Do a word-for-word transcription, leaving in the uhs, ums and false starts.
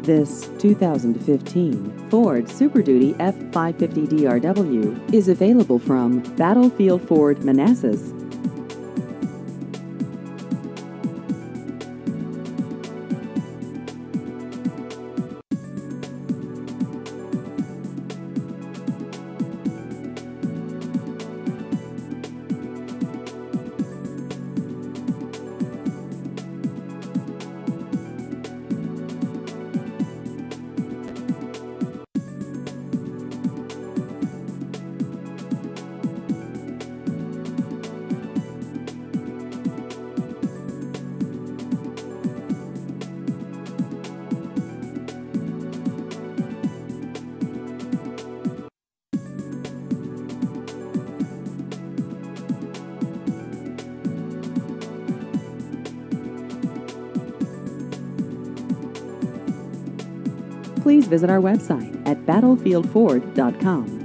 This two thousand fifteen Ford Super Duty F five fifty D R W is available from Battlefield Ford Manassas. Please visit our website at battlefield ford dot com.